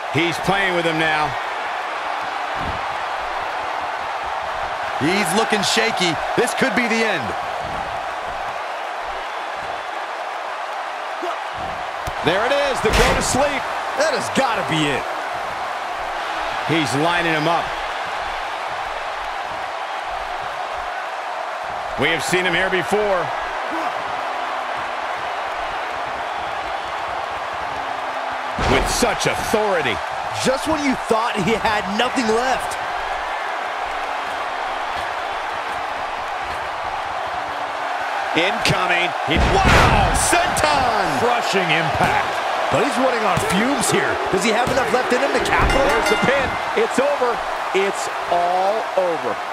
He's playing with him now. He's looking shaky. This could be the end. There it is, the go to sleep. That has got to be it. He's lining him up. We have seen him here before. With such authority. Just when you thought he had nothing left. Incoming. Wow! Senton! Crushing impact. But he's running on fumes here. Does he have enough left in him to capitalize? There's the pin. It's over. It's all over.